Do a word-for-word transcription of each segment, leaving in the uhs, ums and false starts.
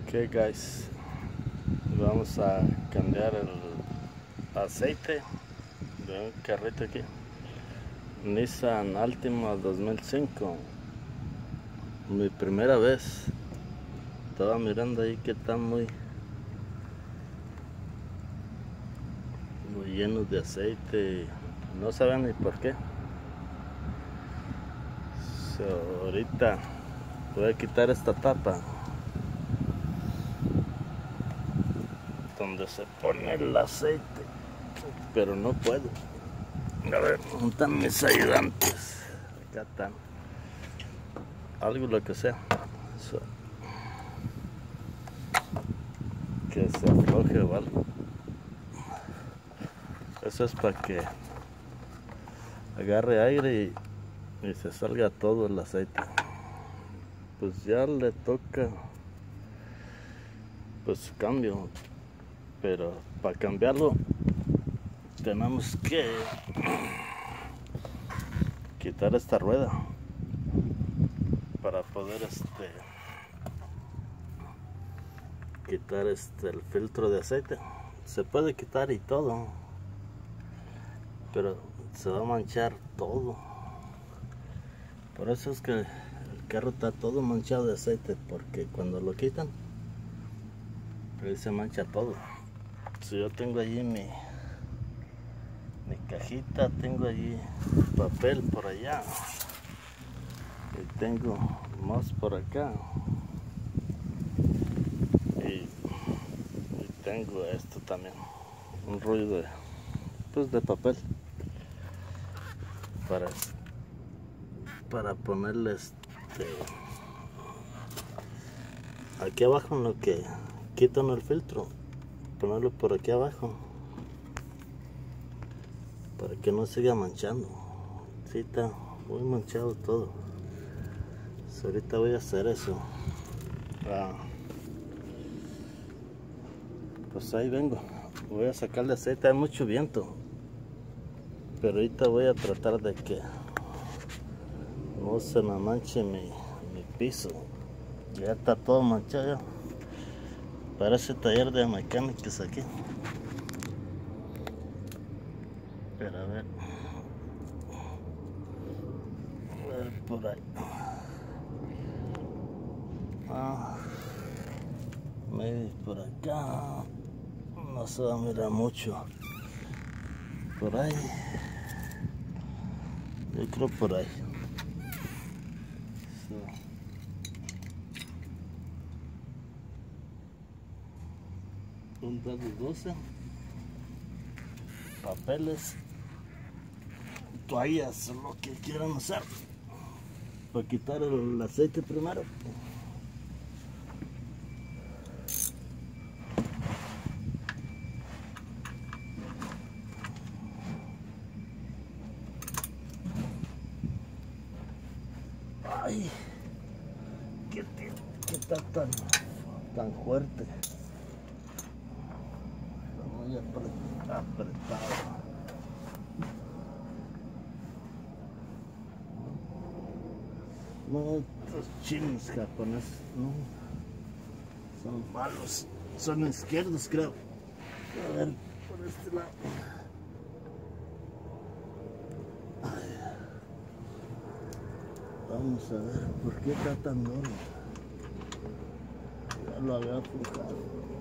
Ok, guys, vamos a cambiar el aceite de un carrito aquí, Nissan Altima dos mil cinco. Mi primera vez. Estaba mirando ahí que están muy muy llenos de aceite, no saben ni por qué. So, ahorita voy a quitar esta tapa donde se pone el aceite, pero no puedo. A ver, ¿dónde están mis ayudantes? Acá están. Algo lo que sea. So, que se afloje o algo. Eso es para que agarre aire y, y se salga todo el aceite. Pues ya le toca pues cambio, pero para cambiarlo tenemos que quitar esta rueda para poder este quitar este el filtro de aceite. Se puede quitar y todo, pero se va a manchar todo. Por eso es que el carro está todo manchado de aceite, porque cuando lo quitan ahí se mancha todo. Si yo tengo allí mi mi cajita, tengo allí papel por allá y tengo más por acá y, y tengo esto también, un rollo de pues de papel para para ponerle este aquí abajo en lo que quitan el filtro, ponerlo por aquí abajo para que no siga manchando. Sí, está muy manchado todo. So, ahorita voy a hacer eso. Ah, pues ahí vengo, voy a sacarle aceite. Hay mucho viento, pero ahorita voy a tratar de que no se me manche mi, mi piso. Ya está todo manchado ya. Parece taller de mecánicos aquí. Pero a ver, a ver por ahí. Ah, maybe por acá no se va a mirar mucho. Por ahí, yo creo por ahí. So. Un dado doce, papeles, toallas, lo que quieran usar para quitar el aceite primero. Ay, qué, qué está tan, tan fuerte. Está muy apretado. No, estos chinos japoneses, no, son malos, son izquierdos creo. A ver, por este lado. Ay. Vamos a ver, ¿por qué está tan duro? Ya lo había aflojado.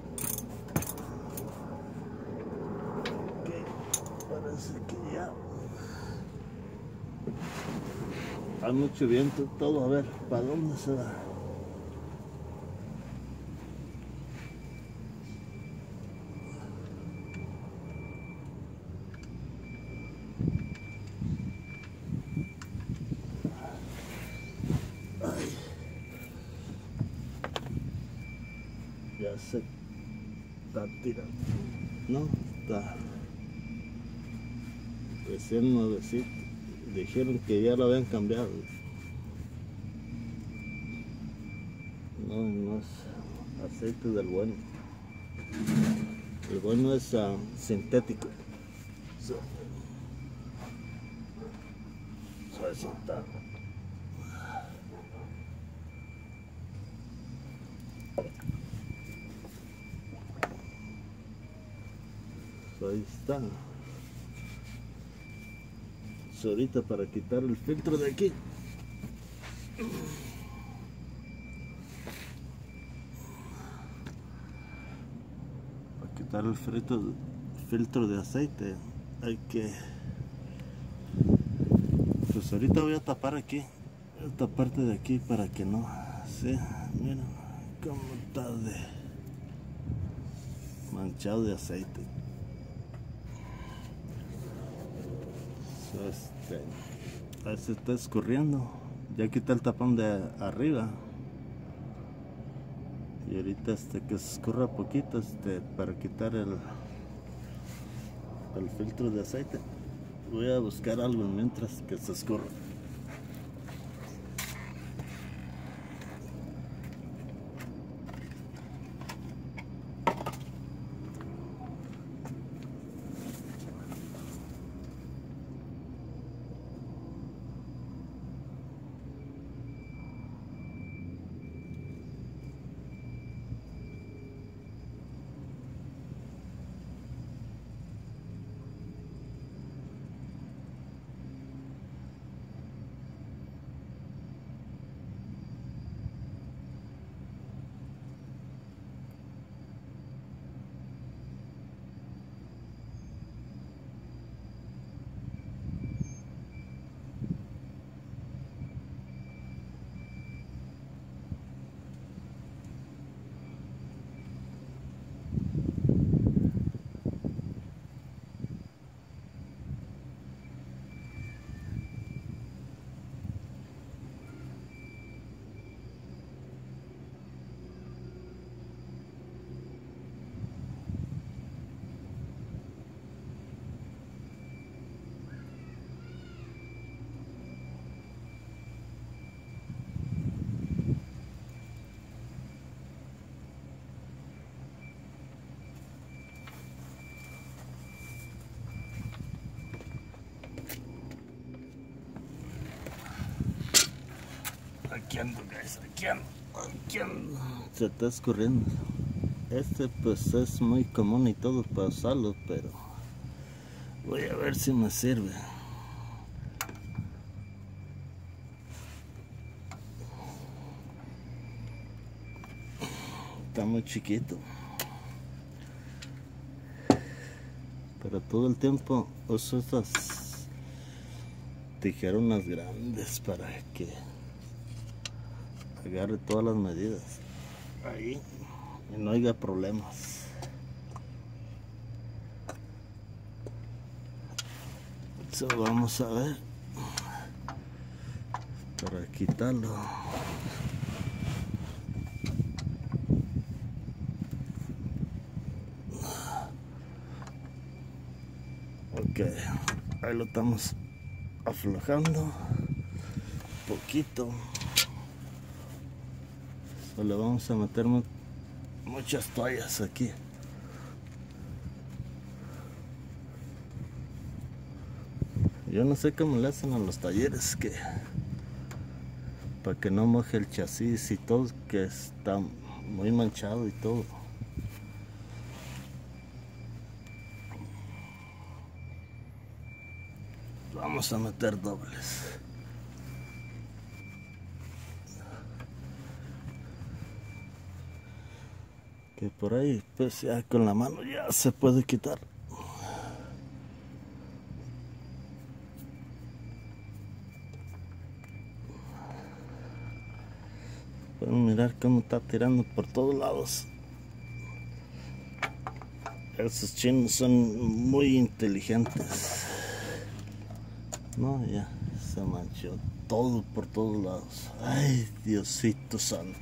Ok, parece que ya. Hay mucho viento, todo, a ver, ¿para dónde se va? Ay. Ya se está tirando. No, está recién nuevecito. Dijeron que ya lo habían cambiado. No, no es aceite del bueno. El bueno es uh, sintético. So, so eso está. Pues ahí está. So, ahorita para quitar el filtro de aquí. Para quitar el filtro, filtro de aceite hay que... Pues ahorita voy a tapar aquí, esta parte de aquí para que no... Sí, miren cómo está de manchado de aceite. Este, a ver si está escurriendo. Ya quité el tapón de arriba y ahorita este que se escurra poquito este para quitar el el filtro de aceite. Voy a buscar algo mientras que se escurra. Aquí ando, guys, aquí ando, aquí ando. Se está escurriendo. Este pues es muy común y todo para usarlo, pero voy a ver si me sirve. Está muy chiquito, pero todo el tiempo uso estas tijeronas grandes para que agarre todas las medidas ahí y no haya problemas. So, vamos a ver para quitarlo. Ok, ahí lo estamos aflojando poquito. Le vamos a meter muchas toallas aquí. Yo no sé cómo le hacen a los talleres que para que no moje el chasis y todo, que está muy manchado y todo. Vamos a meter dobles. Que por ahí pues ya con la mano ya se puede quitar. Pueden mirar cómo está tirando por todos lados. Esos chinos son muy inteligentes. No, ya se manchó todo por todos lados. Ay, Diosito santo.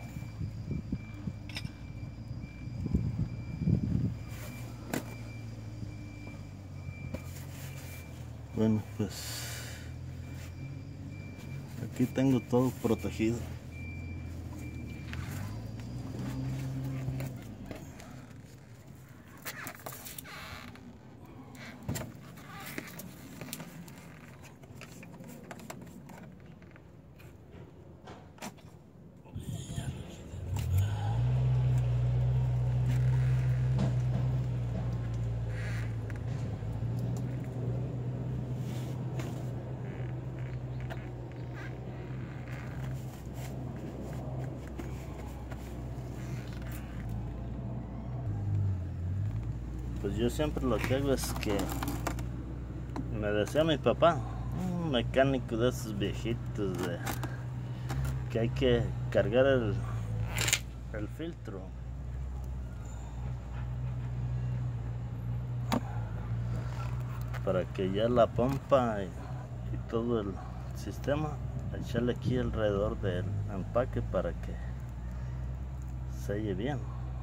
Bueno, pues aquí tengo todo protegido. Pues yo siempre lo que hago es que me decía mi papá, un mecánico de esos viejitos, de que hay que cargar el, el filtro para que ya la pompa y, y todo el sistema, echarle aquí alrededor del empaque para que selle bien,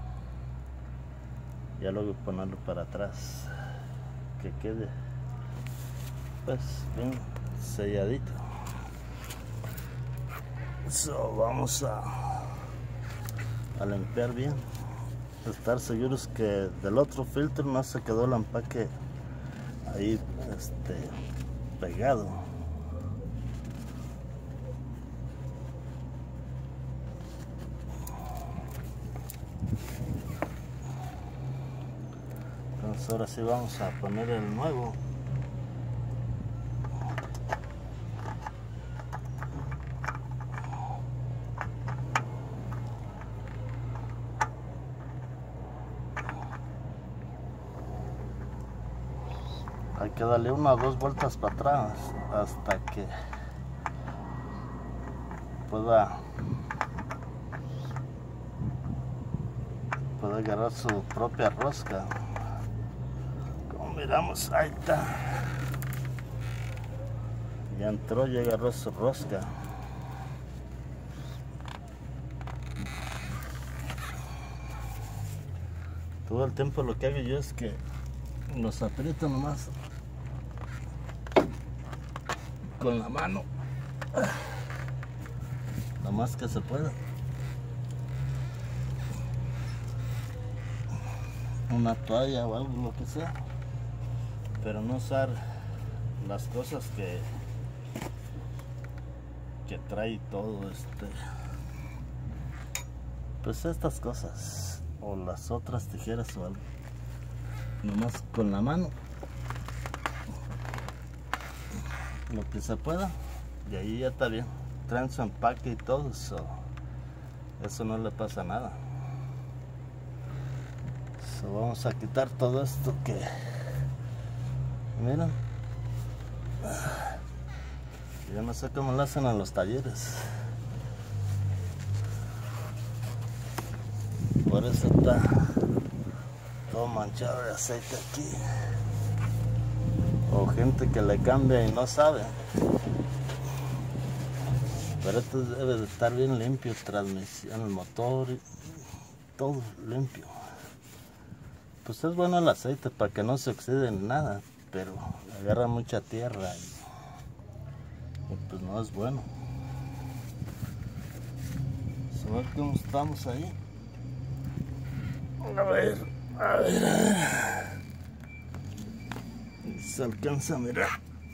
ya luego ponerlo para atrás, que quede pues bien selladito. So, vamos a, a limpiar bien, estar seguros que del otro filtro no se quedó el empaque ahí este pegado. Entonces ahora sí vamos a poner el nuevo. Hay que darle una o dos vueltas para atrás hasta que pueda, pueda agarrar su propia rosca. Como miramos, ahí está. Ya entró, ya agarró su rosca. Todo el tiempo lo que hago yo es que los aprieto nomás con la mano, lo más que se pueda. Una toalla o algo, lo que sea, pero no usar las cosas que que trae todo este, pues estas cosas o las otras tijeras o algo, nomás con la mano lo que se pueda, y ahí ya está bien. Traen su empaque y todo eso, eso no le pasa nada. So, vamos a quitar todo esto que miren, yo no sé cómo lo hacen en los talleres, por eso está todo manchado de aceite aquí, o gente que le cambia y no sabe. Pero esto debe de estar bien limpio, transmisión, el motor, todo limpio. Pues es bueno el aceite para que no se oxide en nada, pero agarra mucha tierra y, y pues no es bueno. A ver cómo estamos ahí. A ver, a ver, a ver. Se alcanza a mirar.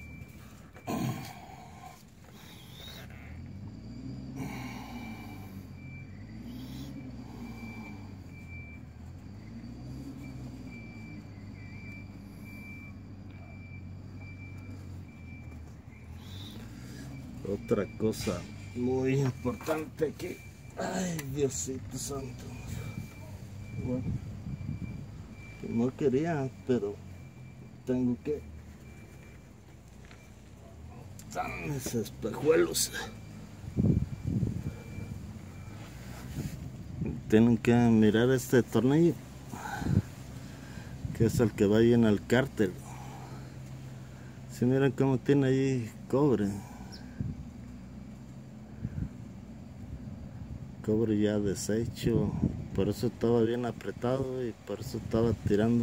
Otra cosa muy importante aquí. Ay, Diosito santo. Bueno, no quería, pero tengo que. Están mis espejuelos. Tienen que mirar este tornillo, que es el que va ahí en el cárter. Si miran cómo tiene ahí cobre. Cobre ya deshecho, por eso estaba bien apretado y por eso estaba tirando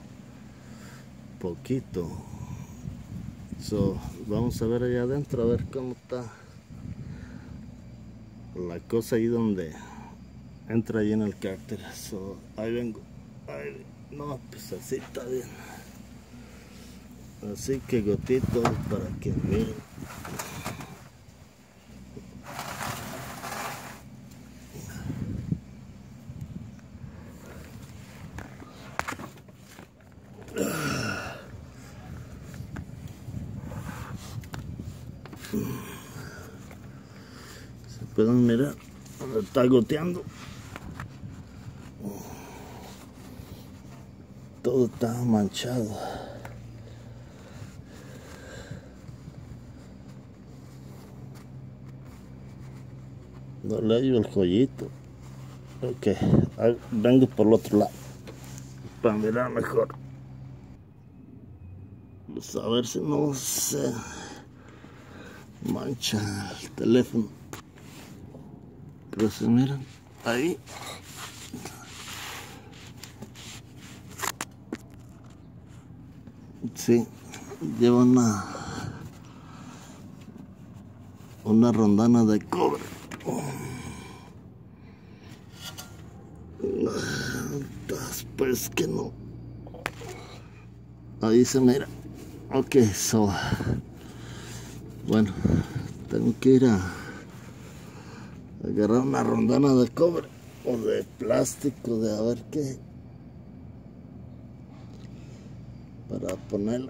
poquito. So, vamos a ver allá adentro a ver cómo está la cosa ahí donde entra ahí en el cárter. So, ahí vengo. Ahí, no, pues así está bien. Así que gotito para que miren. Se pueden mirar, está goteando. todo está manchado. No le hallo el joyito. Ok, vengo por el otro lado para mirar mejor. Pues a ver si no se mancha el teléfono. Pero se miran ahí. Sí, lleva una una rondana de cobre. Pues que no. Ahí se mira. Ok, so. Bueno, tengo que ir a agarrar una rondana de cobre o de plástico, de a ver qué, para ponerla.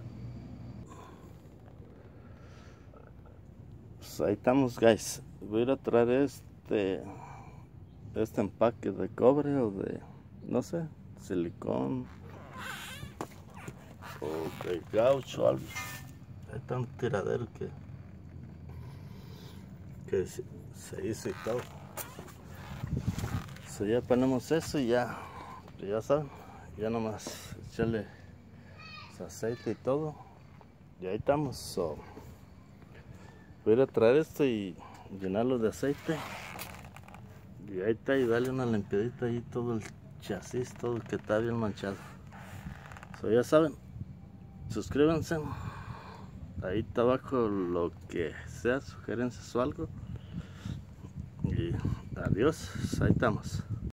Pues ahí estamos, guys. Voy a ir a traer este este empaque de cobre o de, no sé, silicón o de gaucho o algo. Hay tan tiradero que que se, se hizo y todo. So, ya ponemos eso y ya, ya saben, ya nomás echarle su aceite y todo. Y ahí estamos. So, voy a ir a traer esto y llenarlo de aceite. Y ahí está, y darle una limpiadita ahí todo el chasis, todo que está bien manchado. So, ya saben, suscríbanse. Ahí está abajo lo que sea, sugerencias o algo. Y adiós, ahí estamos.